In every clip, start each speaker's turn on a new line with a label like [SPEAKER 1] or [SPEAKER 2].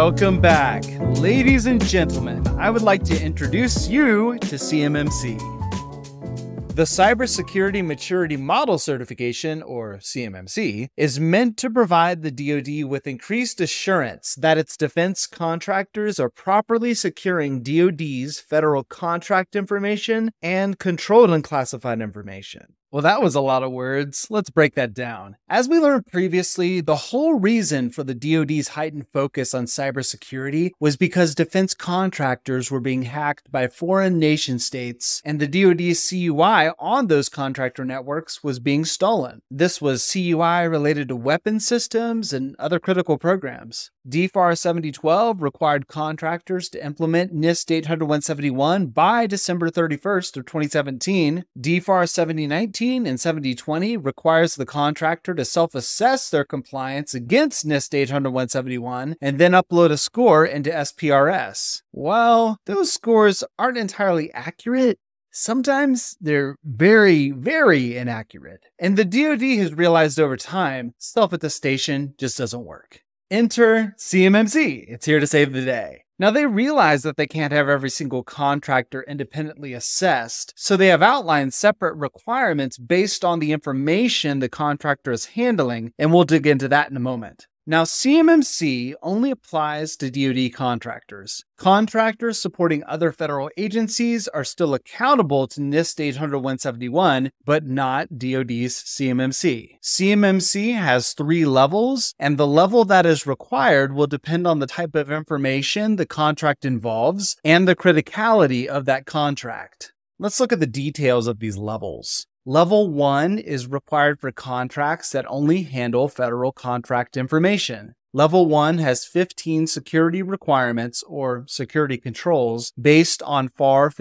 [SPEAKER 1] Welcome back. Ladies and gentlemen, I would like to introduce you to CMMC. The Cybersecurity Maturity Model Certification, or CMMC, is meant to provide the DoD with increased assurance that its defense contractors are properly securing DoD's federal contract information and controlled unclassified information. Well, that was a lot of words. Let's break that down. As we learned previously, the whole reason for the DoD's heightened focus on cybersecurity was because defense contractors were being hacked by foreign nation states, and the DoD's CUI on those contractor networks was being stolen. This was CUI related to weapon systems and other critical programs. DFAR 7012 required contractors to implement NIST 800-171 by December 31st of 2017. DFAR 7019 and 7020 requires the contractor to self-assess their compliance against NIST 800-171 and then upload a score into SPRS. Well, those scores aren't entirely accurate. Sometimes they're very, very inaccurate. And the DoD has realized over time, self-attestation just doesn't work. Enter CMMC. It's here to save the day. Now, they realize that they can't have every single contractor independently assessed, so they have outlined separate requirements based on the information the contractor is handling, and we'll dig into that in a moment. Now, CMMC only applies to DoD contractors. Contractors supporting other federal agencies are still accountable to NIST 800-171, but not DoD's CMMC. CMMC has 3 levels, and the level that is required will depend on the type of information the contract involves and the criticality of that contract. Let's look at the details of these levels. Level 1 is required for contracts that only handle federal contract information. Level 1 has 15 security requirements or security controls based on FAR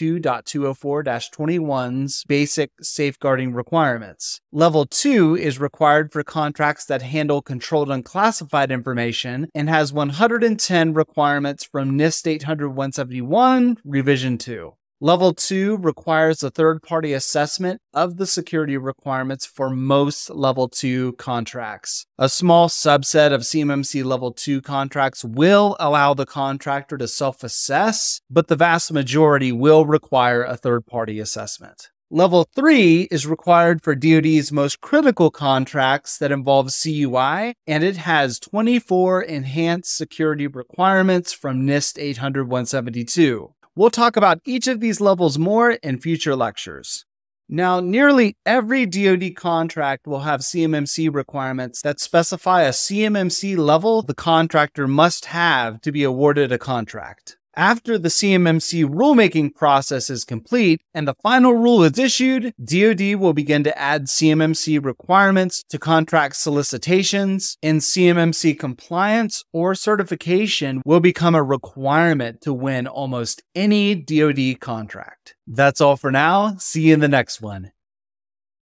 [SPEAKER 1] 52.204-21's basic safeguarding requirements. Level 2 is required for contracts that handle controlled unclassified information and has 110 requirements from NIST 800-171 Revision 2. Level 2 requires a third-party assessment of the security requirements for most Level 2 contracts. A small subset of CMMC Level 2 contracts will allow the contractor to self-assess, but the vast majority will require a third-party assessment. Level 3 is required for DoD's most critical contracts that involve CUI, and it has 24 enhanced security requirements from NIST 800-172. We'll talk about each of these levels more in future lectures. Now, nearly every DoD contract will have CMMC requirements that specify a CMMC level the contractor must have to be awarded a contract. After the CMMC rulemaking process is complete and the final rule is issued, DoD will begin to add CMMC requirements to contract solicitations, and CMMC compliance or certification will become a requirement to win almost any DoD contract. That's all for now. See you in the next one.